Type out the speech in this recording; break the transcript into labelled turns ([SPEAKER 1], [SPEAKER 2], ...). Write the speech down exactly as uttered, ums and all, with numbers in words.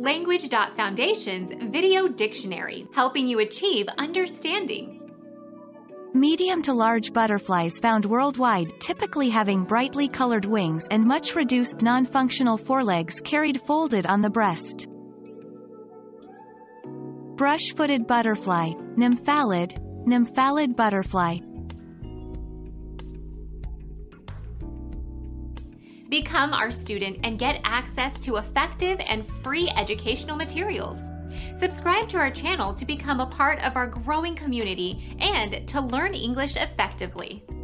[SPEAKER 1] Language dot Foundation's Video Dictionary, helping you achieve understanding.
[SPEAKER 2] Medium to large butterflies found worldwide, typically having brightly colored wings and much reduced non-functional forelegs carried folded on the breast. Brush-footed butterfly, nymphalid, nymphalid butterfly.
[SPEAKER 1] Become our student and get access to effective and free educational materials. Subscribe to our channel to become a part of our growing community and to learn English effectively.